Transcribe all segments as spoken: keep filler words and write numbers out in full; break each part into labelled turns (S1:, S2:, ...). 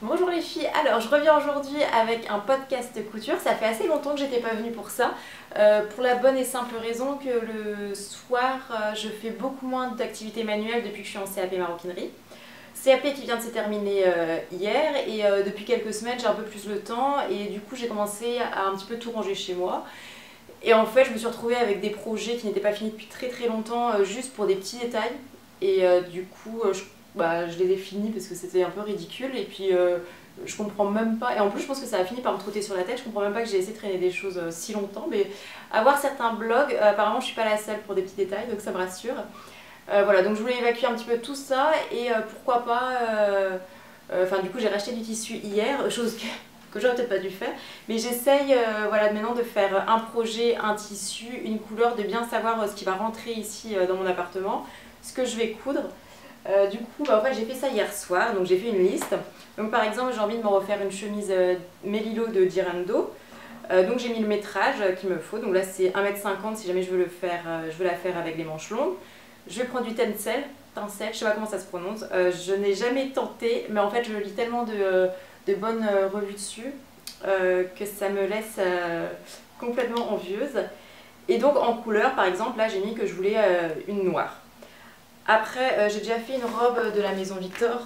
S1: Bonjour les filles, alors je reviens aujourd'hui avec un podcast couture. Ça fait assez longtemps que j'étais pas venue pour ça, euh, pour la bonne et simple raison que le soir euh, je fais beaucoup moins d'activités manuelles depuis que je suis en C A P maroquinerie. C A P qui vient de se terminer euh, hier et euh, depuis quelques semaines j'ai un peu plus le temps et du coup j'ai commencé à un petit peu tout ranger chez moi. Et en fait je me suis retrouvée avec des projets qui n'étaient pas finis depuis très très longtemps euh, juste pour des petits détails et euh, du coup euh, je Bah, je les ai finis parce que c'était un peu ridicule et puis euh, je comprends même pas, et en plus je pense que ça a fini par me trotter sur la tête, je comprends même pas que j'ai laissé traîner des choses euh, si longtemps, mais avoir certains blogs, euh, apparemment je suis pas la seule pour des petits détails donc ça me rassure. Euh, voilà, donc je voulais évacuer un petit peu tout ça et euh, pourquoi pas, euh, euh, enfin du coup j'ai racheté du tissu hier, chose que, que j'aurais peut-être pas dû faire, mais j'essaye euh, voilà, maintenant de faire un projet, un tissu, une couleur, de bien savoir euh, ce qui va rentrer ici euh, dans mon appartement, ce que je vais coudre. Euh, du coup, bah, en fait, j'ai fait ça hier soir, donc j'ai fait une liste. Donc par exemple, j'ai envie de me refaire une chemise euh, Melilo de Dirando. Euh, donc j'ai mis le métrage euh, qu'il me faut. Donc là c'est un mètre cinquante si jamais je veux, le faire, euh, je veux la faire avec les manches longues. Je vais prendre du tencel, tencel, je sais pas comment ça se prononce. Euh, je n'ai jamais tenté, mais en fait je lis tellement de, euh, de bonnes euh, revues dessus euh, que ça me laisse euh, complètement envieuse. Et donc en couleur, par exemple, là j'ai mis que je voulais euh, une noire. Après, euh, j'ai déjà fait une robe de la maison Victor.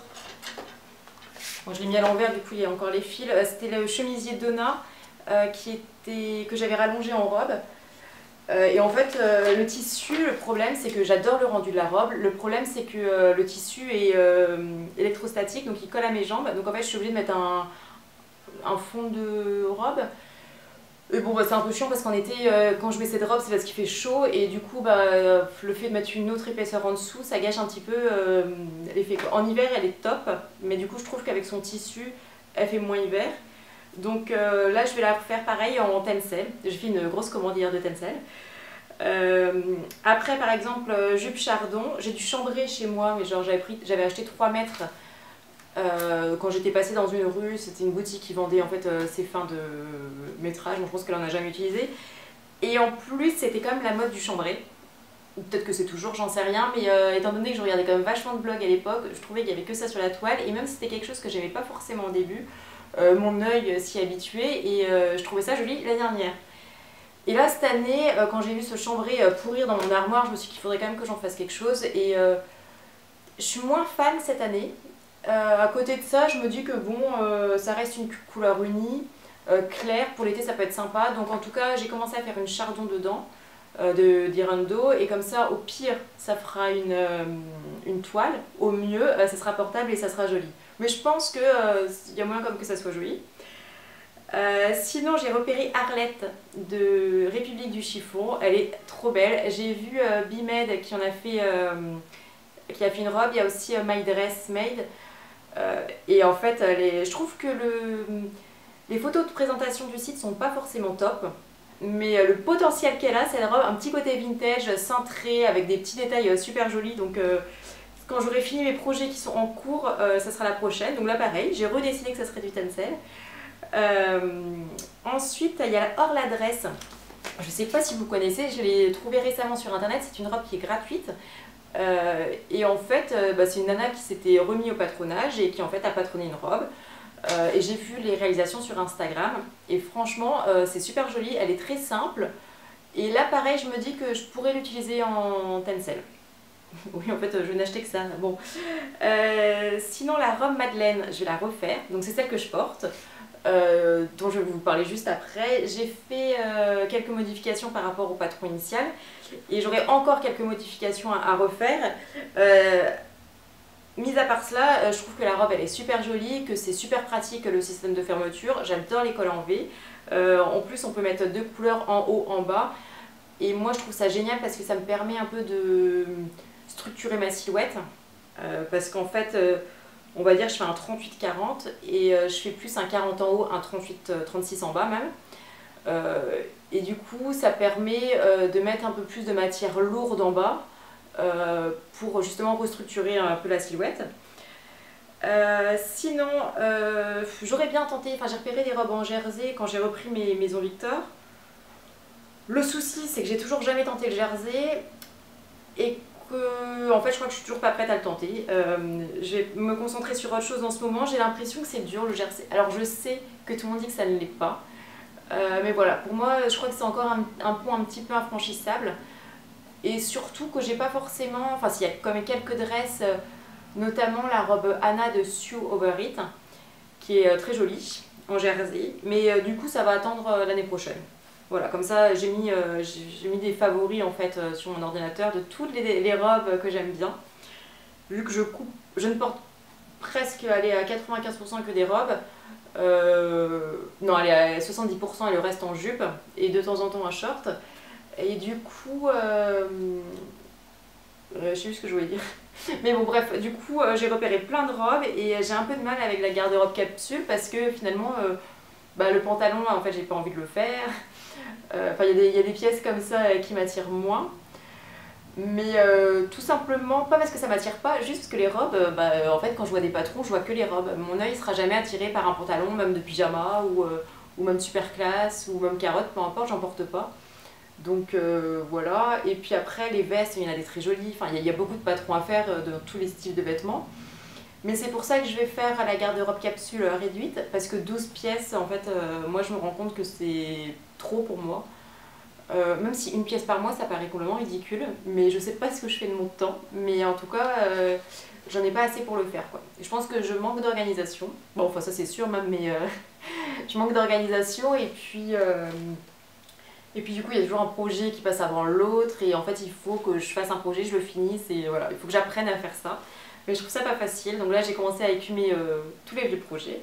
S1: Bon, je l'ai mis à l'envers, du coup il y a encore les fils. Euh, C'était le chemisier Donna euh, qui était, que j'avais rallongé en robe. Euh, et en fait, euh, le tissu, le problème c'est que j'adore le rendu de la robe. Le problème c'est que euh, le tissu est euh, électrostatique, donc il colle à mes jambes. Donc en fait, je suis obligée de mettre un, un fond de robe. Et bon, bah, c'est un peu chiant parce qu'en été, euh, quand je mets cette robe, c'est parce qu'il fait chaud et du coup, bah, euh, le fait de mettre une autre épaisseur en dessous, ça gâche un petit peu euh, l'effet. En hiver, elle est top, mais du coup, je trouve qu'avec son tissu, elle fait moins hiver. Donc euh, là, je vais la refaire pareil en tencel. J'ai fait une grosse commande hier de tencel. Euh, après, par exemple, jupe chardon, j'ai du chambré chez moi, mais genre j'avais pris, j'avais acheté trois mètres. Euh, quand j'étais passée dans une rue, c'était une boutique qui vendait en fait euh, ses fins de métrage, donc je pense qu'elle en a jamais utilisé. Et en plus, c'était quand même la mode du chambré. Ou peut-être que c'est toujours, j'en sais rien, mais euh, étant donné que je regardais quand même vachement de blogs à l'époque, je trouvais qu'il y avait que ça sur la toile, et même si c'était quelque chose que j'aimais pas forcément au début, euh, mon œil s'y habituait, et euh, je trouvais ça joli l'année dernière. Et là, cette année, euh, quand j'ai vu ce chambré euh, pourrir dans mon armoire, je me suis dit qu'il faudrait quand même que j'en fasse quelque chose, et euh, je suis moins fan cette année. Euh, à côté de ça, je me dis que bon, euh, ça reste une couleur unie, euh, claire, pour l'été ça peut être sympa. Donc en tout cas, j'ai commencé à faire une chardon dedans, euh, de Dirando, et comme ça, au pire, ça fera une, euh, une toile. Au mieux, euh, ça sera portable et ça sera joli. Mais je pense qu'il euh, y a moyen comme que ça soit joli. Euh, sinon, j'ai repéré Arlette de République du Chiffon. Elle est trop belle. J'ai vu euh, Bimed qui en a fait, euh, qui a fait une robe. Il y a aussi euh, My Dress Made. Euh, et en fait, les, je trouve que le, les photos de présentation du site sont pas forcément top, mais le potentiel qu'elle a, c'est une robe, un petit côté vintage, cintré, avec des petits détails super jolis. Donc euh, quand j'aurai fini mes projets qui sont en cours, euh, ça sera la prochaine. Donc là pareil, j'ai redécidé que ça serait du tencel. Euh, ensuite, il y a Hors l'adresse. Je sais pas si vous connaissez, je l'ai trouvée récemment sur internet, c'est une robe qui est gratuite. Euh, et en fait, euh, bah, c'est une nana qui s'était remis au patronage et qui en fait a patronné une robe. Euh, et j'ai vu les réalisations sur Instagram et franchement, euh, c'est super joli, elle est très simple. Et là, pareil, je me dis que je pourrais l'utiliser en tencel. Oui, en fait, je n'ai acheté que ça. Bon. Euh, sinon, la robe Madeleine, je vais la refaire. Donc, c'est celle que je porte. Euh, dont je vais vous parler juste après. J'ai fait euh, quelques modifications par rapport au patron initial et j'aurai encore quelques modifications à, à refaire. Euh, mis à part cela, euh, je trouve que la robe elle est super jolie, que c'est super pratique le système de fermeture. J'adore les cols en V. Euh, en plus, on peut mettre deux couleurs en haut, en bas. Et moi, je trouve ça génial parce que ça me permet un peu de structurer ma silhouette. Euh, parce qu'en fait, euh, on va dire je fais un trente-huit quarante et euh, je fais plus un quarante en haut, un trente-huit trente-six en bas même. Euh, et du coup ça permet euh, de mettre un peu plus de matière lourde en bas euh, pour justement restructurer un peu la silhouette. Euh, sinon, euh, j'aurais bien tenté, enfin j'ai repéré des robes en jersey quand j'ai repris mes maisons Victor. Le souci c'est que j'ai toujours jamais tenté le jersey et que, en fait, je crois que je suis toujours pas prête à le tenter. Euh, je vais me concentrer sur autre chose en ce moment. J'ai l'impression que c'est dur le jersey. Alors je sais que tout le monde dit que ça ne l'est pas. Euh, mais voilà, pour moi, je crois que c'est encore un, un pont un petit peu infranchissable. Et surtout que j'ai pas forcément... Enfin, s'il y a quand même quelques dresses, euh, notamment la robe Anna de Sue Overeat, qui est euh, très jolie, en jersey. Mais euh, du coup, ça va attendre euh, l'année prochaine. Voilà, comme ça, j'ai mis, euh, j'ai mis des favoris en fait euh, sur mon ordinateur de toutes les, les robes que j'aime bien. Vu que je coupe, je ne porte presque allez, à quatre-vingt-quinze pour cent que des robes. Euh, non, allez, à soixante-dix pour cent et le reste en jupe. Et de temps en temps un short. Et du coup, euh, euh, je sais plus ce que je voulais dire. Mais bon, bref, du coup, euh, j'ai repéré plein de robes et j'ai un peu de mal avec la garde-robe capsule parce que finalement, euh, bah, le pantalon, en fait, j'ai pas envie de le faire. Enfin, euh, il y, y a des pièces comme ça euh, qui m'attirent moins. Mais euh, tout simplement, pas parce que ça m'attire pas, juste parce que les robes, euh, bah, euh, en fait, quand je vois des patrons, je vois que les robes. Mon œil sera jamais attiré par un pantalon, même de pyjama, ou, euh, ou même super classe, ou même carotte, peu importe, j'en porte pas. Donc euh, voilà, et puis après les vestes, il y en a des très jolies, enfin il y, y a beaucoup de patrons à faire euh, dans tous les styles de vêtements. Mais c'est pour ça que je vais faire la garde-robe capsule réduite, parce que douze pièces, en fait, euh, moi je me rends compte que c'est trop pour moi. Euh, même si une pièce par mois, ça paraît complètement ridicule, mais je sais pas ce que je fais de mon temps, mais en tout cas, euh, j'en ai pas assez pour le faire, quoi. Et je pense que je manque d'organisation, bon, enfin ça c'est sûr même, mais euh, je manque d'organisation, et puis... Euh, Et puis du coup, il y a toujours un projet qui passe avant l'autre et en fait, il faut que je fasse un projet, je le finisse et voilà, il faut que j'apprenne à faire ça. Mais je trouve ça pas facile, donc là j'ai commencé à écumer euh, tous les vieux projets.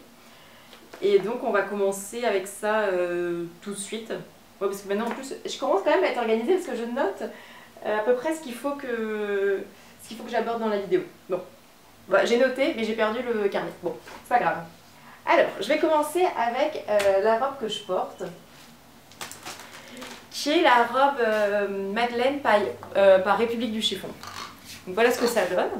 S1: Et donc on va commencer avec ça euh, tout de suite. Ouais, parce que maintenant en plus, je commence quand même à être organisée parce que je note euh, à peu près ce qu'il faut que, ce qu'il faut que j'aborde dans la vidéo. Bon, bah, j'ai noté mais j'ai perdu le carnet. Bon, c'est pas grave. Alors, je vais commencer avec euh, la robe que je porte, qui est la robe euh, Madeleine par, euh, par République du Chiffon. Donc voilà ce que ça donne.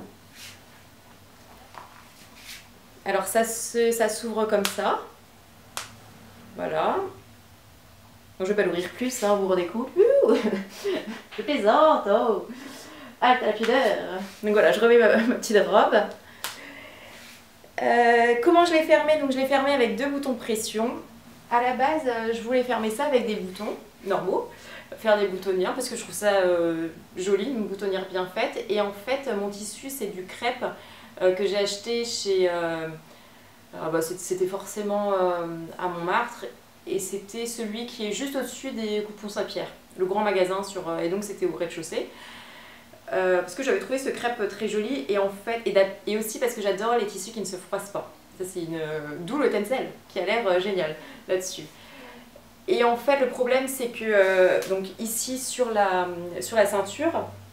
S1: Alors ça, ça s'ouvre comme ça. Voilà. Donc, je ne vais pas l'ouvrir plus, hein, vous redécoupe. Je plaisante, oh. Ah, la pudeur. Donc voilà, je remets ma, ma petite robe. Euh, comment je l'ai fermée? Donc je l'ai fermée avec deux boutons de pression. À la base, je voulais fermer ça avec des boutons normaux, faire des boutonnières parce que je trouve ça euh, joli, une boutonnière bien faite. Et en fait, mon tissu, c'est du crêpe euh, que j'ai acheté chez... Euh, ah bah, c'était forcément euh, à Montmartre. Et c'était celui qui est juste au-dessus des Coupons Saint-Pierre, le grand magasin, sur, euh, et donc c'était au rez-de-chaussée. Euh, parce que j'avais trouvé ce crêpe très joli et en fait et, et aussi parce que j'adore les tissus qui ne se froissent pas. Ça c'est une d'où le tencel qui a l'air euh, génial là-dessus. Et en fait le problème c'est que euh, donc ici sur la sur la ceinture,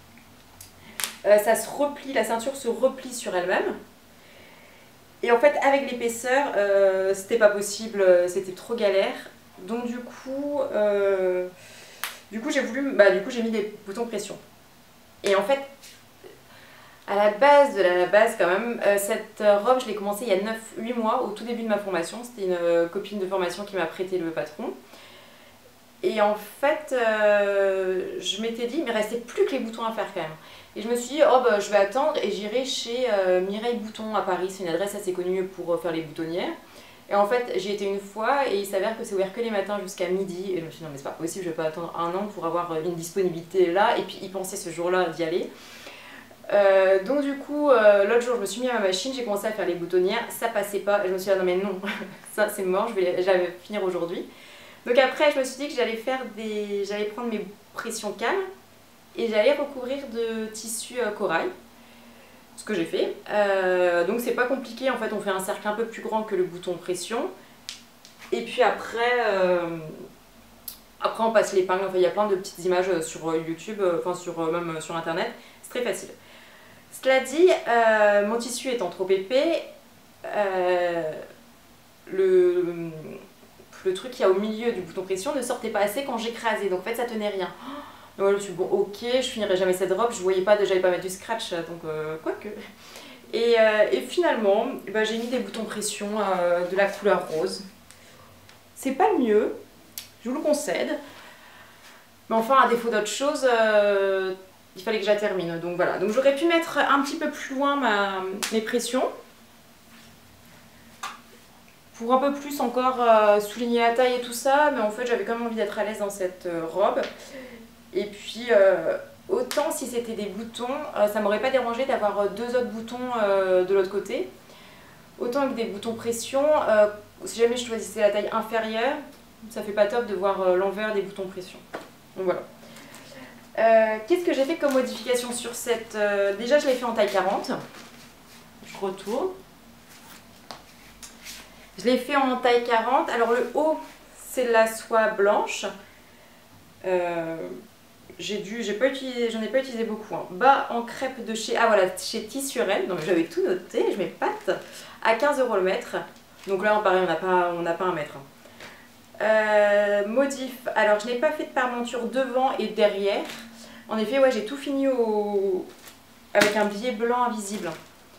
S1: euh, ça se replie, la ceinture se replie sur elle-même. Et en fait avec l'épaisseur, euh, c'était pas possible, c'était trop galère. Donc du coup, euh, du coup j'ai voulu, bah du coup j'ai mis des boutons de pression. Et en fait, à la base de la base quand même, euh, cette robe, je l'ai commencée il y a neuf huit mois, au tout début de ma formation. C'était une euh, copine de formation qui m'a prêté le patron. Et en fait, euh, je m'étais dit, il me restait plus que les boutons à faire quand même. Et je me suis dit, oh bah je vais attendre et j'irai chez euh, Mireille Bouton à Paris. C'est une adresse assez connue pour faire les boutonnières. Et en fait, j'y étais une fois et il s'avère que c'est ouvert que les matins jusqu'à midi. Et je me suis dit, non mais c'est pas possible, je vais pas attendre un an pour avoir une disponibilité là. Et puis y penser ce jour-là d'y aller. Euh, donc du coup, euh, l'autre jour, je me suis mis à ma machine, j'ai commencé à faire les boutonnières. Ça passait pas. Et je me suis dit, ah non mais non, ça c'est mort, je vais, j'allais finir aujourd'hui. Donc après, je me suis dit que j'allais faire des, j'allais prendre mes pressions calmes et j'allais recouvrir de tissu euh, corail. Ce que j'ai fait. Euh, donc c'est pas compliqué, en fait on fait un cercle un peu plus grand que le bouton pression. Et puis après, euh, après on passe l'épingle, enfin il y a plein de petites images sur YouTube, enfin sur, même sur internet, c'est très facile. Cela dit, euh, mon tissu étant trop épais, euh, le, le truc qu'il y a au milieu du bouton pression ne sortait pas assez quand j'écrasais, donc en fait ça tenait rien. Donc je me suis dit, bon ok, je finirai jamais cette robe, je voyais pas, j'allais pas mettre du scratch, donc euh, quoique. Et, euh, et finalement, eh ben, j'ai mis des boutons pression euh, de la couleur rose. C'est pas le mieux, je vous le concède. Mais enfin, à défaut d'autre chose, euh, il fallait que je la termine. Donc voilà, donc j'aurais pu mettre un petit peu plus loin ma, mes pressions. Pour un peu plus encore euh, souligner la taille et tout ça, mais en fait j'avais quand même envie d'être à l'aise dans cette euh, robe. Et puis euh, autant si c'était des boutons, euh, ça m'aurait pas dérangé d'avoir deux autres boutons euh, de l'autre côté. Autant que des boutons pression, euh, si jamais je choisissais la taille inférieure, ça fait pas top de voir euh, l'envers des boutons pression. Donc voilà. Euh, Qu'est-ce que j'ai fait comme modification sur cette... Euh, déjà je l'ai fait en taille quarante. Je retourne. Je l'ai fait en taille quarante. Alors le haut, c'est de la soie blanche. Euh, j'ai dû, j'ai pas utilisé, j'en ai pas utilisé beaucoup. Hein. Bas en crêpe de chez, ah voilà, chez Tissurel. Donc j'avais tout noté. Je m'épate. À quinze euros le mètre. Donc là, pareil, on n'a pas, on n'a pas un mètre. Euh, modif. Alors je n'ai pas fait de parmenture devant et derrière. En effet, ouais, j'ai tout fini au, avec un biais blanc invisible.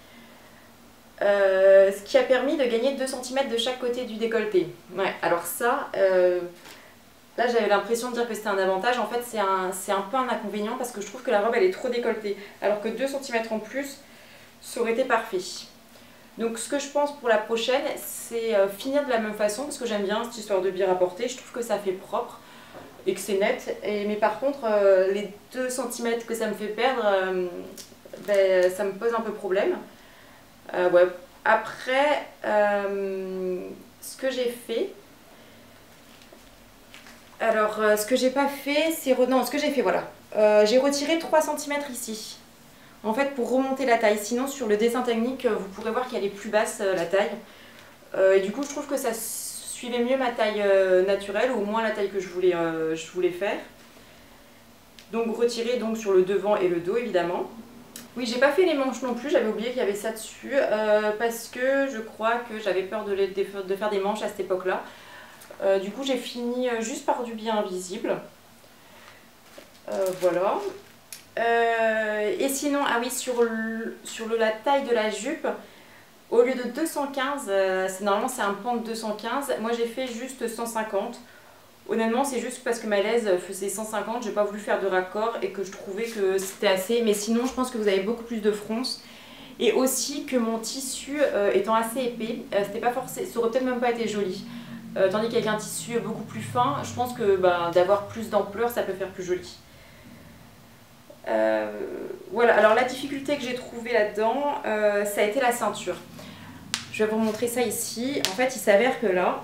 S1: Euh, ce qui a permis de gagner deux centimètres de chaque côté du décolleté. Ouais, alors ça, euh, là j'avais l'impression de dire que c'était un avantage. En fait, c'est un, c'est un peu un inconvénient parce que je trouve que la robe elle est trop décolletée. Alors que deux centimètres en plus, ça aurait été parfait. Donc ce que je pense pour la prochaine, c'est euh, finir de la même façon parce que j'aime bien cette histoire de biais rapporté. Je trouve que ça fait propre et que c'est net. Et, mais par contre, euh, les deux centimètres que ça me fait perdre, euh, ben, ça me pose un peu problème. Euh, ouais. Après, euh, ce que j'ai fait, alors euh, ce que j'ai pas fait, c'est non, ce que j'ai fait, voilà, euh, j'ai retiré trois centimètres ici, en fait pour remonter la taille. Sinon sur le dessin technique, vous pourrez voir qu'elle est plus basse euh, la taille, euh, et du coup je trouve que ça suivait mieux ma taille euh, naturelle, ou au moins la taille que je voulais, euh, je voulais faire. Donc retirer donc sur le devant et le dos évidemment. Oui, j'ai pas fait les manches non plus, j'avais oublié qu'il y avait ça dessus, euh, parce que je crois que j'avais peur de, les, de faire des manches à cette époque-là. Euh, du coup, j'ai fini juste par du biais invisible. Euh, voilà. Euh, et sinon, ah oui, sur, le, sur le, la taille de la jupe, au lieu de deux cent quinze, euh, normalement c'est un pan de deux cent quinze, moi j'ai fait juste cent cinquante. Honnêtement, c'est juste parce que ma laise faisait cent cinquante, j'ai pas voulu faire de raccord et que je trouvais que c'était assez. Mais sinon, je pense que vous avez beaucoup plus de fronce. Et aussi que mon tissu euh, étant assez épais, euh, c'était pas forcément, ça aurait peut-être même pas été joli. Euh, tandis qu'avec un tissu beaucoup plus fin, je pense que bah, d'avoir plus d'ampleur, ça peut faire plus joli. Euh, voilà, alors la difficulté que j'ai trouvée là-dedans, euh, ça a été la ceinture. Je vais vous montrer ça ici. En fait, il s'avère que là,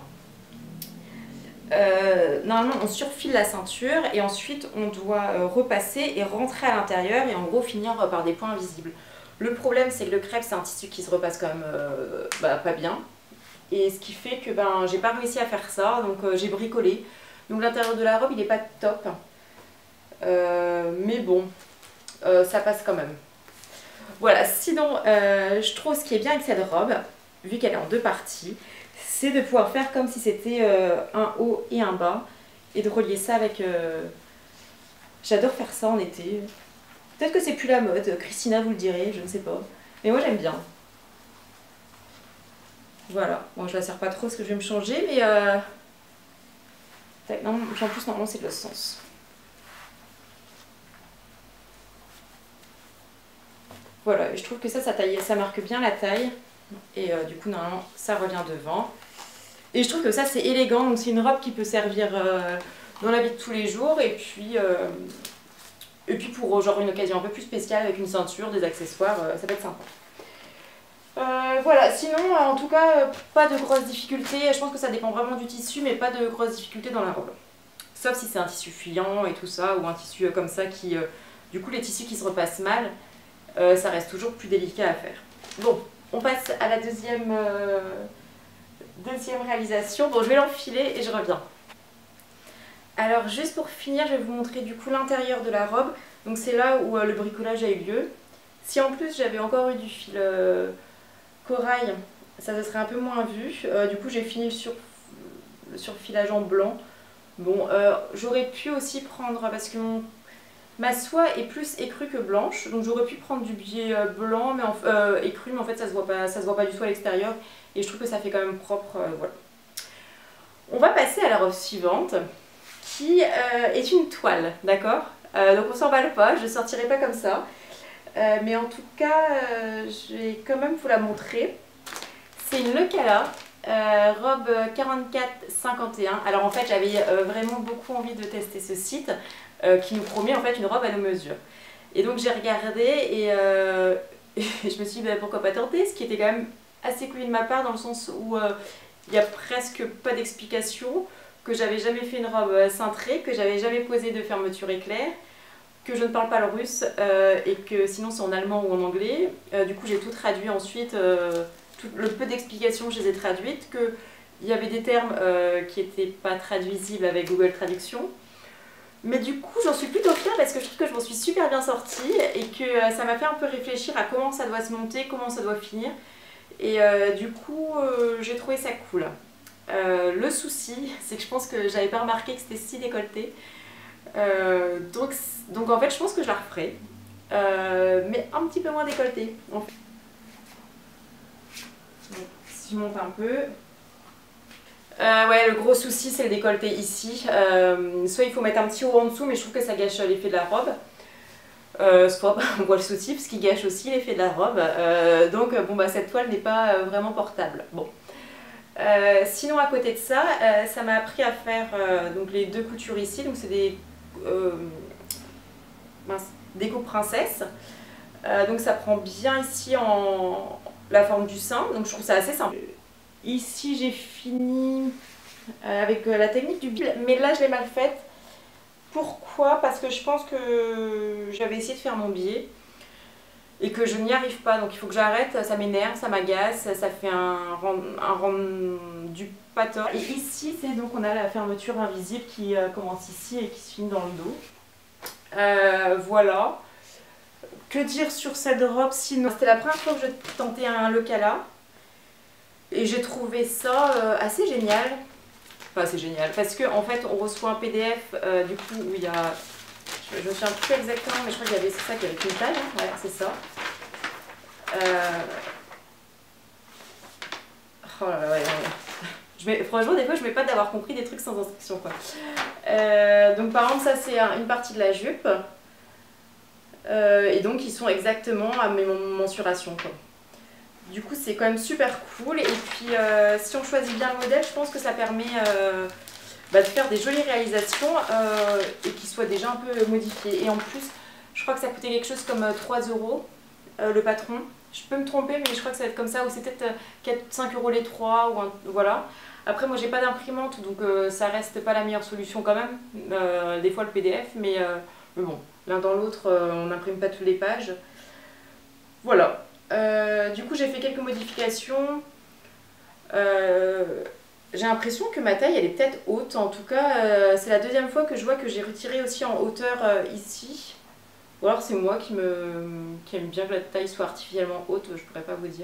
S1: Euh, normalement on surfile la ceinture et ensuite on doit euh, repasser et rentrer à l'intérieur et en gros finir euh, par des points invisibles. Le problème c'est que le crêpe c'est un tissu qui se repasse quand même euh, bah, pas bien, et ce qui fait que ben, j'ai pas réussi à faire ça, donc euh, j'ai bricolé. Donc l'intérieur de la robe il est pas top, euh, mais bon euh, ça passe quand même. Voilà, sinon euh, je trouve ce qui est bien avec cette robe, vu qu'elle est en deux parties, c'est de pouvoir faire comme si c'était euh, un haut et un bas et de relier ça avec... Euh... J'adore faire ça en été. Peut-être que c'est plus la mode, Christina vous le direz, je ne sais pas. Mais moi j'aime bien. Voilà, bon je la serre pas trop parce que je vais me changer, mais... Euh... Non, en plus normalement c'est de l'autre sens. Voilà, je trouve que ça, ça, taille, ça marque bien la taille. Et euh, du coup normalement ça revient devant. Et je trouve que ça c'est élégant, donc c'est une robe qui peut servir euh, dans la vie de tous les jours, et puis, euh, et puis pour genre une occasion un peu plus spéciale avec une ceinture, des accessoires, euh, ça peut être sympa. Euh, voilà, sinon en tout cas euh, pas de grosses difficultés, je pense que ça dépend vraiment du tissu, mais pas de grosses difficultés dans la robe. Sauf si c'est un tissu fuyant et tout ça, ou un tissu euh, comme ça qui... Euh, du coup les tissus qui se repassent mal, euh, ça reste toujours plus délicat à faire. Bon, on passe à la deuxième... Euh, Deuxième réalisation. Bon, je vais l'enfiler et je reviens. Alors juste pour finir, je vais vous montrer du coup l'intérieur de la robe. Donc c'est là où euh, le bricolage a eu lieu. Si en plus j'avais encore eu du fil euh, corail, ça, ça serait un peu moins vu. Euh, du coup j'ai fini le, sur, le surfilage en blanc. Bon, euh, j'aurais pu aussi prendre, parce que mon, ma soie est plus écrue que blanche, donc j'aurais pu prendre du biais blanc mais en, euh, écru, mais en fait ça se voit pas, ça se voit pas du tout à l'extérieur. Et je trouve que ça fait quand même propre, euh, voilà. On va passer à la robe suivante, qui euh, est une toile, d'accord? Euh, donc on s'emballe pas, je ne sortirai pas comme ça. Euh, mais en tout cas, euh, je vais quand même vous la montrer. C'est une Lecala, euh, robe quarante-quatre cinquante et un. Alors en fait, j'avais euh, vraiment beaucoup envie de tester ce site euh, qui nous promet en fait une robe à nos mesures. Et donc j'ai regardé et, euh, et je me suis dit bah, pourquoi pas tenter, ce qui était quand même assez cool de ma part dans le sens où euh, il n'y a presque pas d'explication, que j'avais jamais fait une robe cintrée, que j'avais jamais posé de fermeture éclair, que je ne parle pas le russe euh, et que sinon c'est en allemand ou en anglais. Euh, du coup j'ai tout traduit ensuite, euh, tout le peu d'explications je les ai traduites, qu'il y avait des termes euh, qui n'étaient pas traduisibles avec Google Traduction. Mais du coup j'en suis plutôt fière parce que je trouve que je m'en suis super bien sortie et que euh, ça m'a fait un peu réfléchir à comment ça doit se monter, comment ça doit finir. Et euh, du coup euh, j'ai trouvé ça cool. Euh, le souci c'est que je pense que j'avais pas remarqué que c'était si décolleté. Euh, donc, donc en fait je pense que je la referai, euh, mais un petit peu moins décolletée en fait. Donc, si je monte un peu, euh, ouais, le gros souci c'est le décolleté ici. Euh, soit il faut mettre un petit haut en dessous, mais je trouve que ça gâche l'effet de la robe. Euh, soit on voit le souci parce qu'il gâche aussi l'effet de la robe. Euh, donc bon bah cette toile n'est pas euh, vraiment portable. Bon. Euh, sinon à côté de ça, euh, ça m'a appris à faire euh, donc les deux coutures ici. Donc c'est des Euh, mince, déco princesse. Euh, donc ça prend bien ici en la forme du sein, donc je trouve ça assez simple. Ici j'ai fini euh, avec la technique du bill, mais là je l'ai mal faite. Pourquoi? Parce que je pense que j'avais essayé de faire mon biais et que je n'y arrive pas, donc il faut que j'arrête, ça m'énerve, ça m'agace, ça fait un, un rendu pas top. Et ici c'est donc on a la fermeture invisible qui euh, commence ici et qui se finit dans le dos. Euh, voilà. Que dire sur cette robe sinon? C'était la première fois que je tentais un Lecala et j'ai trouvé ça euh, assez génial. Enfin c'est génial parce que en fait on reçoit un P D F euh, du coup où il y a, je, je me souviens plus exactement mais je crois qu'il y avait ça qui avait une taille, hein. Ouais c'est ça. Euh... Oh là là, ouais, ouais. Je mets, franchement des fois je mets pas d'avoir compris des trucs sans instruction quoi. Euh, donc par exemple ça c'est une partie de la jupe. Euh, et donc ils sont exactement à mes mensurations quoi. Du coup c'est quand même super cool et puis euh, si on choisit bien le modèle je pense que ça permet euh, bah, de faire des jolies réalisations euh, et qui soient déjà un peu modifiées. Et en plus je crois que ça coûtait quelque chose comme trois euros euh, le patron. Je peux me tromper mais je crois que ça va être comme ça ou c'est peut-être quatre cinq euros les trois ou un, voilà. Après moi j'ai pas d'imprimante donc euh, ça reste pas la meilleure solution quand même, euh, des fois le P D F mais, euh, mais bon. L'un dans l'autre, euh, on n'imprime pas toutes les pages. Voilà. Euh, du coup, j'ai fait quelques modifications. Euh, j'ai l'impression que ma taille, elle est peut-être haute. En tout cas, euh, c'est la deuxième fois que je vois que j'ai retiré aussi en hauteur euh, ici. Ou alors c'est moi qui, me, qui aime bien que la taille soit artificiellement haute, je pourrais pas vous dire.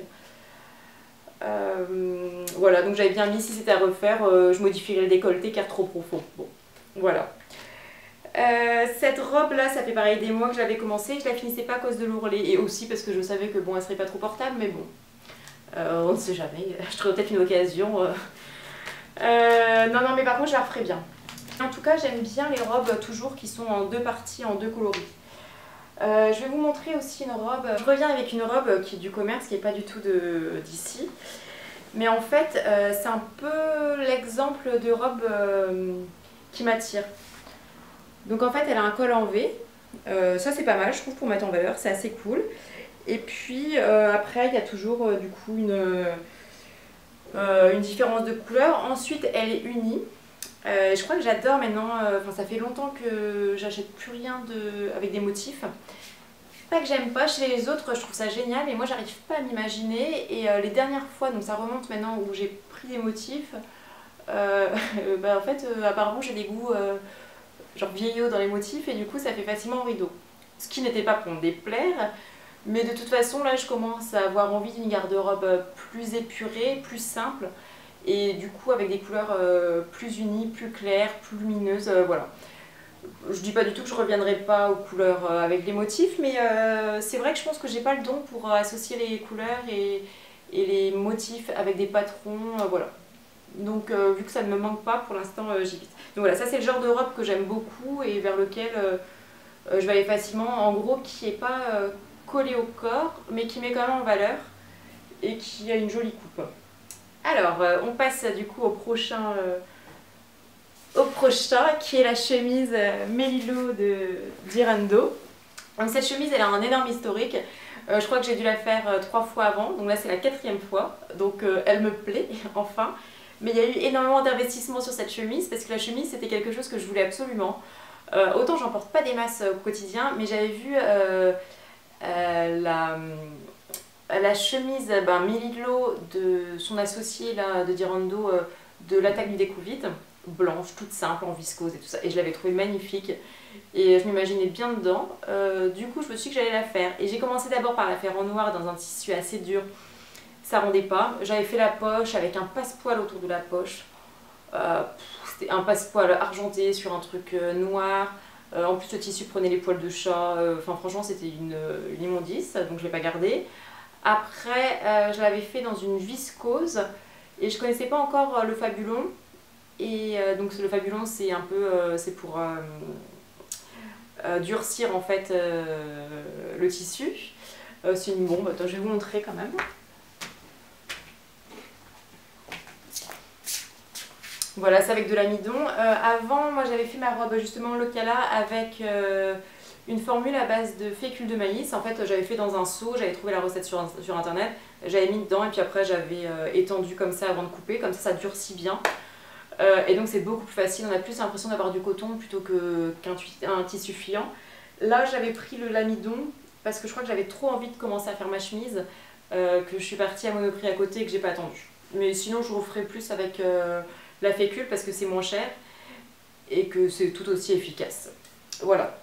S1: Euh, voilà, donc j'avais bien mis, si c'était à refaire, euh, je modifierais le décolleté car trop profond. Bon, voilà. Euh, cette robe là ça fait pareil des mois que j'avais commencé, je la finissais pas à cause de l'ourlet et aussi parce que je savais que bon elle serait pas trop portable mais bon euh, on ne sait jamais, je trouverai peut-être une occasion. Euh... Euh, non non mais par contre je la referai bien. En tout cas j'aime bien les robes toujours qui sont en deux parties, en deux coloris. Euh, je vais vous montrer aussi une robe, je reviens avec une robe qui est du commerce qui est pas du tout d'ici. Mais en fait euh, c'est un peu l'exemple de robe euh, qui m'attire. Donc en fait elle a un col en V, euh, ça c'est pas mal je trouve pour mettre en valeur, c'est assez cool. Et puis euh, après il y a toujours euh, du coup une, euh, une différence de couleur. Ensuite elle est unie, euh, je crois que j'adore maintenant, euh, enfin ça fait longtemps que j'achète plus rien de, avec des motifs. Pas que j'aime pas, chez les autres je trouve ça génial mais moi j'arrive pas à m'imaginer. Et euh, les dernières fois, donc ça remonte maintenant où j'ai pris des motifs, euh, bah, en fait euh, apparemment j'ai des goûts... Euh, genre vieillot dans les motifs et du coup ça fait facilement rideau. Ce qui n'était pas pour me déplaire, mais de toute façon là je commence à avoir envie d'une garde-robe plus épurée, plus simple et du coup avec des couleurs euh, plus unies, plus claires, plus lumineuses, euh, voilà. Je dis pas du tout que je reviendrai pas aux couleurs euh, avec les motifs, mais euh, c'est vrai que je pense que j'ai pas le don pour associer les couleurs et, et les motifs avec des patrons, euh, voilà. Donc euh, vu que ça ne me manque pas pour l'instant euh, j'y vite. Donc voilà, ça c'est le genre de robe que j'aime beaucoup et vers lequel euh, euh, je vais aller facilement, en gros qui n'est pas euh, collé au corps, mais qui met quand même en valeur et qui a une jolie coupe. Alors, euh, on passe du coup au prochain, euh, au prochain qui est la chemise euh, Melilot de Dirando. Donc cette chemise, elle a un énorme historique. Euh, je crois que j'ai dû la faire euh, trois fois avant, donc là c'est la quatrième fois, donc euh, elle me plaît, enfin. Mais il y a eu énormément d'investissement sur cette chemise, parce que la chemise c'était quelque chose que je voulais absolument. Euh, autant j'en porte pas des masses au quotidien, mais j'avais vu euh, euh, la, la chemise ben, Melilot de son associé là, de Dirando, euh, de l'attaque du découvite, blanche, toute simple, en viscose et tout ça, et je l'avais trouvée magnifique. Et je m'imaginais bien dedans, euh, du coup je me suis dit que j'allais la faire. Et j'ai commencé d'abord par la faire en noir dans un tissu assez dur, ça rendait pas. J'avais fait la poche avec un passepoil autour de la poche. Euh, C'était un passepoil argenté sur un truc euh, noir. Euh, en plus le tissu prenait les poils de chat, euh, enfin franchement c'était une, une immondice, donc je l'ai pas gardé. Après euh, je l'avais fait dans une viscose et je connaissais pas encore euh, le Fabulon. Et euh, donc le Fabulon c'est un peu, euh, c'est pour... Euh, Euh, durcir en fait euh, le tissu. Euh, c'est une bombe, attends, je vais vous montrer quand même. Voilà, c'est avec de l'amidon. Euh, avant, moi j'avais fait ma robe justement Locala avec euh, une formule à base de fécule de maïs. En fait, j'avais fait dans un seau, j'avais trouvé la recette sur, sur internet, j'avais mis dedans et puis après j'avais euh, étendu comme ça avant de couper, comme ça ça durcit bien. Euh, et donc c'est beaucoup plus facile, on a plus l'impression d'avoir du coton plutôt qu'un tissu fiant. Là j'avais pris le l'amidon parce que je crois que j'avais trop envie de commencer à faire ma chemise, euh, que je suis partie à Monoprix à côté et que j'ai pas attendu. Mais sinon je referai plus avec euh, la fécule parce que c'est moins cher et que c'est tout aussi efficace. Voilà.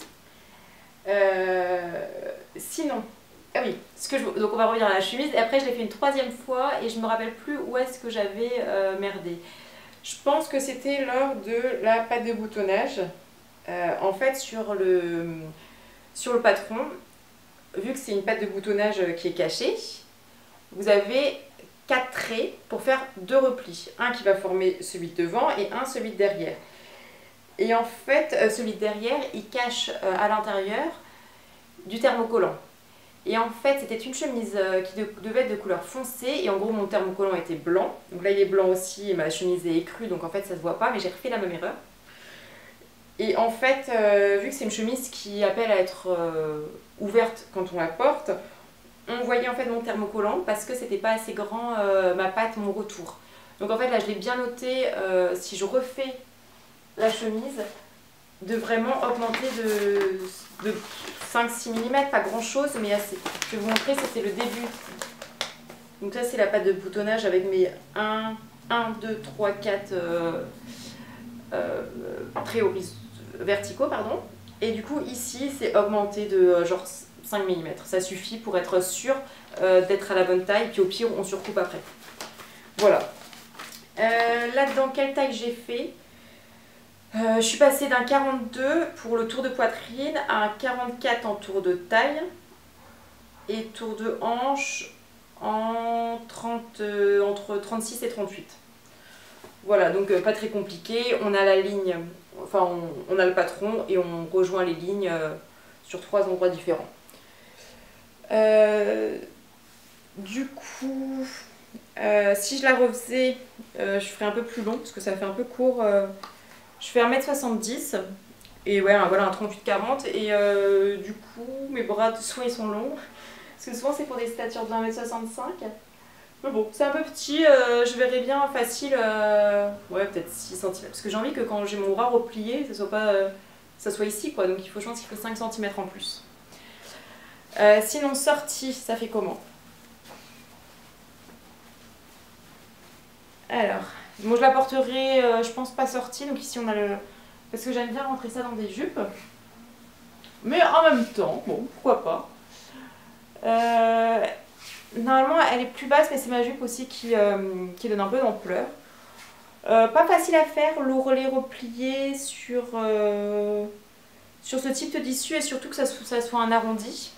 S1: Euh, sinon, ah oui, ce que je... donc on va revenir à la chemise et après je l'ai fait une troisième fois et je me rappelle plus où est-ce que j'avais euh, merdé. Je pense que c'était lors de la pâte de boutonnage. Euh, en fait, sur le, sur le patron, vu que c'est une pâte de boutonnage qui est cachée, vous avez quatre traits pour faire deux replis. Un qui va former celui de devant et un celui de derrière. Et en fait, celui de derrière, il cache à l'intérieur du thermocollant. Et en fait, c'était une chemise qui devait être de couleur foncée. Et en gros, mon thermocollant était blanc. Donc là, il est blanc aussi et ma chemise est écrue. Donc en fait, ça se voit pas. Mais j'ai refait la même erreur. Et en fait, euh, vu que c'est une chemise qui appelle à être euh, ouverte quand on la porte, on voyait en fait mon thermocollant parce que c'était pas assez grand euh, ma patte, mon retour. Donc en fait, là, je l'ai bien noté. Euh, si je refais la chemise, de vraiment augmenter de, de cinq six millimètres, pas grand chose mais assez. Je vais vous montrer, ça c'est le début. Donc ça c'est la pâte de boutonnage avec mes un, deux, trois, quatre euh, euh, traits verticaux, pardon. Et du coup ici c'est augmenté de euh, genre cinq millimètres. Ça suffit pour être sûr euh, d'être à la bonne taille, puis au pire on surcoupe après. Voilà. Euh, Là-dedans, quelle taille j'ai fait? Euh, je suis passée d'un quarante-deux pour le tour de poitrine à un quarante-quatre en tour de taille et tour de hanche en trente, euh, entre trente-six et trente-huit. Voilà, donc euh, pas très compliqué. On a la ligne, enfin on, on a le patron et on rejoint les lignes euh, sur trois endroits différents. Euh, du coup, euh, si je la refaisais, euh, je ferais un peu plus long parce que ça fait un peu court. Euh, Je fais un mètre soixante-dix et ouais, voilà un trente-huit quarante et euh, du coup mes bras soit ils sont longs parce que souvent c'est pour des statures de un mètre soixante-cinq. Mais bon, c'est un peu petit, euh, je verrais bien facile, euh, ouais peut-être six centimètres parce que j'ai envie que quand j'ai mon bras replié, ça soit pas, euh, ça soit ici quoi, donc il faut, je pense qu'il faut cinq centimètres en plus. Euh, sinon sortie, ça fait comment? Alors... Bon, je la porterai, euh, je pense pas sortie, donc ici on a le... Parce que j'aime bien rentrer ça dans des jupes. Mais en même temps, bon, pourquoi pas. Euh, normalement, elle est plus basse, mais c'est ma jupe aussi qui, euh, qui donne un peu d'ampleur. Euh, pas facile à faire, l'ourlet replié sur, euh, sur ce type de tissu et surtout que ça, ça soit un arrondi.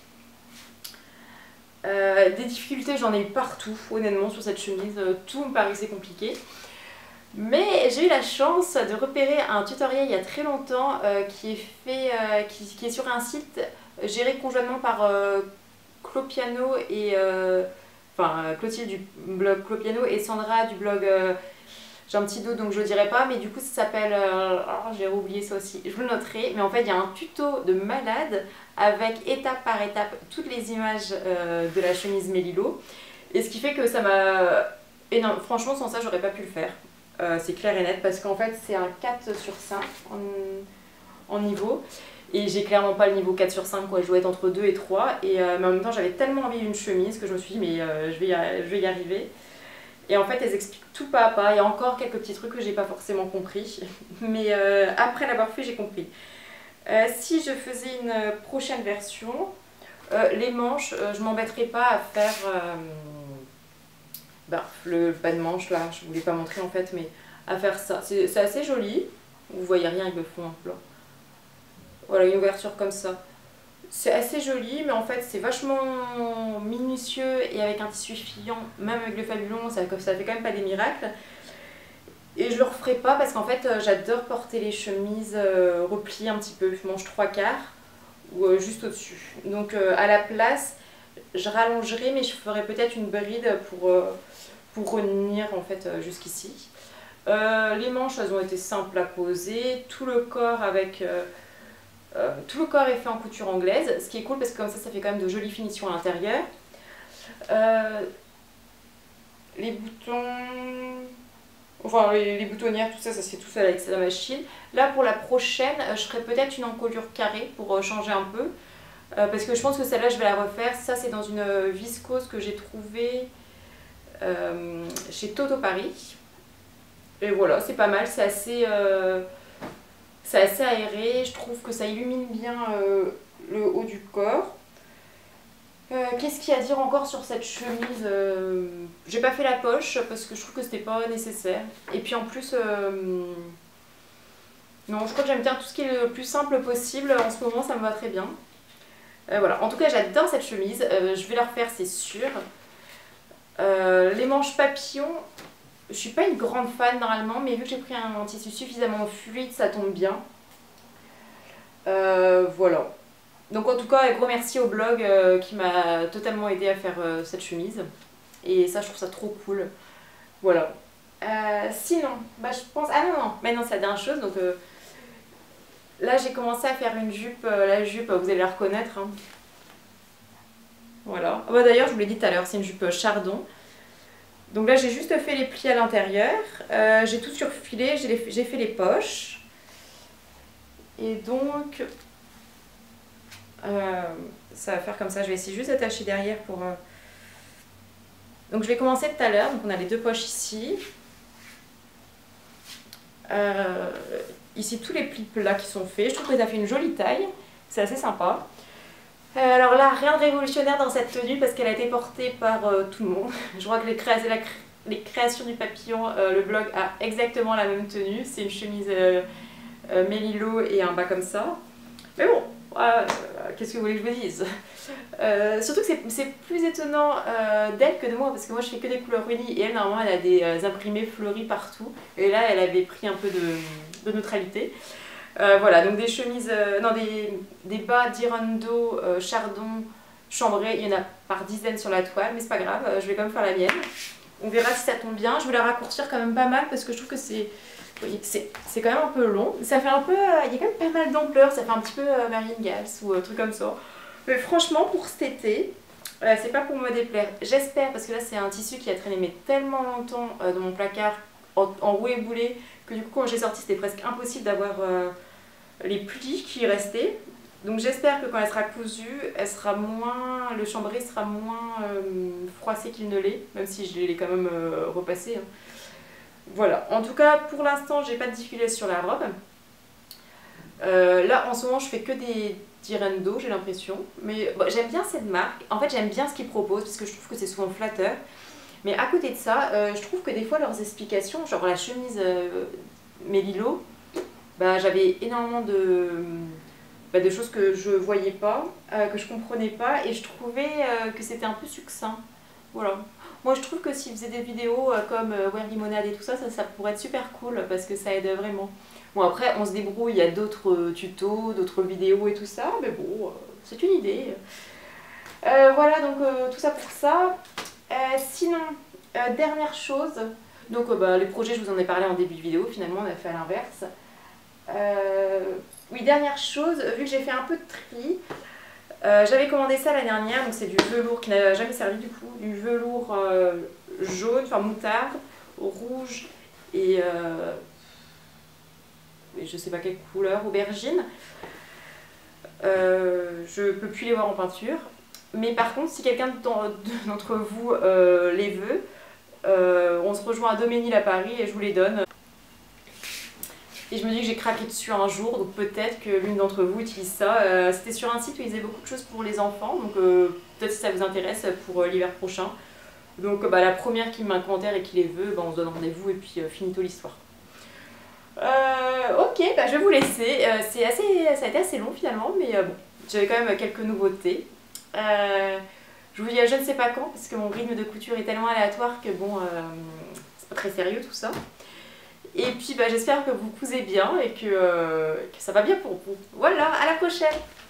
S1: Euh, des difficultés, j'en ai eu partout, honnêtement, sur cette chemise. Tout me paraissait compliqué. Mais j'ai eu la chance de repérer un tutoriel il y a très longtemps euh, qui, est fait, euh, qui, qui est sur un site géré conjointement par euh, Clopiano et... Euh, enfin, Clotilde du blog Clopiano et Sandra du blog... Euh, j'ai un petit doute donc je le dirai pas, mais du coup ça s'appelle... Euh, oh, j'ai oublié ça aussi, je vous le noterai. Mais en fait il y a un tuto de malade avec étape par étape toutes les images euh, de la chemise Mélilo. Et ce qui fait que ça m'a... Et non, franchement sans ça j'aurais pas pu le faire. Euh, c'est clair et net parce qu'en fait c'est un quatre sur cinq en, en niveau. Et j'ai clairement pas le niveau quatre sur cinq, quoi. Je dois être entre deux et trois. Et, euh, mais en même temps j'avais tellement envie d'une chemise que je me suis dit mais euh, je, vais y, je vais y arriver. Et en fait, elles expliquent tout pas à pas. Il y a encore quelques petits trucs que j'ai pas forcément compris. Mais euh, après l'avoir fait, j'ai compris. Euh, si je faisais une prochaine version, euh, les manches, euh, je m'embêterais pas à faire euh, bah, le bas de manche là. Je voulais pas montrer en fait, mais à faire ça. C'est assez joli. Vous voyez rien avec le fond en blanc. Voilà, une ouverture comme ça. C'est assez joli, mais en fait c'est vachement minutieux et avec un tissu filant, même avec le fabulon, ça, ça fait quand même pas des miracles. Et je le referai pas parce qu'en fait j'adore porter les chemises euh, repliées un petit peu, manche trois quarts ou euh, juste au-dessus. Donc euh, à la place, je rallongerai, mais je ferai peut-être une bride pour, euh, pour revenir en fait euh, jusqu'ici. Euh, les manches elles ont été simples à poser, tout le corps avec... Euh, Euh, tout le corps est fait en couture anglaise, ce qui est cool parce que comme ça, ça fait quand même de jolies finitions à l'intérieur. Euh, les boutons, enfin les, les boutonnières, tout ça, ça se fait tout seul avec la machine. Là, pour la prochaine, euh, je ferai peut-être une encolure carrée pour euh, changer un peu. Euh, parce que je pense que celle-là, je vais la refaire. Ça, c'est dans une euh, viscose que j'ai trouvée euh, chez Toto Paris. Et voilà, c'est pas mal, c'est assez... Euh, C'est assez aéré, je trouve que ça illumine bien euh, le haut du corps. Euh, Qu'est-ce qu'il y a à dire encore sur cette chemise? euh, J'ai pas fait la poche parce que je trouve que c'était pas nécessaire. Et puis en plus, euh, non, je crois que j'aime bien tout ce qui est le plus simple possible. En ce moment, ça me va très bien. Euh, voilà, en tout cas, j'adore cette chemise. Euh, je vais la refaire, c'est sûr. Euh, les manches papillons, je suis pas une grande fan normalement, mais vu que j'ai pris un tissu suffisamment fluide, ça tombe bien. Euh, voilà. Donc en tout cas, un gros merci au blog euh, qui m'a totalement aidé à faire euh, cette chemise. Et ça, je trouve ça trop cool. Voilà. Euh, sinon, bah, je pense... Ah non, non, maintenant c'est la dernière chose. Donc euh, là, j'ai commencé à faire une jupe. Euh, la jupe, vous allez la reconnaître. Hein. Voilà. Oh, bah, d'ailleurs, je vous l'ai dit tout à l'heure, c'est une jupe chardon. Donc là, j'ai juste fait les plis à l'intérieur. Euh, j'ai tout surfilé, j'ai fait les poches. Et donc, euh, ça va faire comme ça. Je vais essayer juste d'attacher derrière pour... Euh... Donc je vais commencer tout à l'heure. Donc on a les deux poches ici. Euh, ici, tous les plis plats qui sont faits. Je trouve que ça fait une jolie taille. C'est assez sympa. Euh, alors là, rien de révolutionnaire dans cette tenue parce qu'elle a été portée par euh, tout le monde. Je crois que les, créa la, les créations du papillon, euh, le blog a exactement la même tenue. C'est une chemise euh, euh, Mélilo et un bas comme ça. Mais bon, euh, qu'est-ce que vous voulez que je vous dise? euh, Surtout que c'est plus étonnant euh, d'elle que de moi parce que moi je fais que des couleurs unies et elle normalement elle a des euh, imprimés fleuris partout. Et là elle avait pris un peu de, de neutralité. Euh, voilà, donc des chemises, euh, non des, des bas d'Irando, euh, chardon, chambré, il y en a par dizaines sur la toile, mais c'est pas grave, euh, je vais quand même faire la mienne. On verra si ça tombe bien, je vais la raccourcir quand même pas mal parce que je trouve que c'est c'est quand même un peu long. Ça fait un peu, euh, il y a quand même pas mal d'ampleur, ça fait un petit peu euh, Marianne Gals ou un euh, truc comme ça. Mais franchement pour cet été, euh, c'est pas pour me déplaire. J'espère, parce que là c'est un tissu qui a traîné mais tellement longtemps euh, dans mon placard en, en roue et boulet que du coup quand j'ai sorti c'était presque impossible d'avoir euh, les plis qui restaient. Donc j'espère que quand elle sera cousue, elle sera moins, le chambré sera moins euh, froissé qu'il ne l'est, même si je l'ai quand même euh, repassé. Hein. Voilà, en tout cas pour l'instant j'ai pas de difficulté sur la robe. Euh, là en ce moment je fais que des Direndo, j'ai l'impression. Mais bon, j'aime bien cette marque, en fait j'aime bien ce qu'ils proposent parce que je trouve que c'est souvent flatteur. Mais à côté de ça, euh, je trouve que des fois leurs explications, genre la chemise euh, Mélilo, bah, j'avais énormément de, bah, de choses que je voyais pas, euh, que je comprenais pas et je trouvais euh, que c'était un peu succinct. Voilà. Moi je trouve que s'ils faisaient des vidéos euh, comme euh, Wear Limonade et tout ça, ça, ça pourrait être super cool parce que ça aide vraiment. Bon après on se débrouille, il y a d'autres euh, tutos, d'autres vidéos et tout ça, mais bon, euh, c'est une idée. Euh, voilà donc euh, tout ça pour ça. Euh, sinon, euh, dernière chose, donc euh, bah, les projets je vous en ai parlé en début de vidéo, finalement on a fait à l'inverse. Euh, oui, dernière chose, vu que j'ai fait un peu de tri, euh, j'avais commandé ça l'année dernière, donc c'est du velours qui n'a jamais servi du coup, du velours euh, jaune, enfin moutarde, rouge et, euh, et je sais pas quelle couleur, aubergine. Euh, je peux plus les voir en peinture, mais par contre si quelqu'un d'entre vous euh, les veut, euh, on se rejoint à Doménil à Paris et je vous les donne. Et je me dis que j'ai craqué dessus un jour, donc peut-être que l'une d'entre vous utilise ça. Euh, C'était sur un site où ils faisaient beaucoup de choses pour les enfants, donc euh, peut-être si ça vous intéresse pour euh, l'hiver prochain. Donc bah, la première qui me met un commentaire et qui les veut, bah, on se donne rendez-vous et puis euh, finito l'histoire. Euh, ok, bah, je vais vous laisser. Euh, c'est assez, ça a été assez long finalement, mais euh, bon, j'avais quand même quelques nouveautés. Euh, je vous dis à je ne sais pas quand, parce que mon rythme de couture est tellement aléatoire que bon, euh, c'est pas très sérieux tout ça. Et puis bah, j'espère que vous cousez bien et que, euh, que ça va bien pour vous. Voilà, à la prochaine!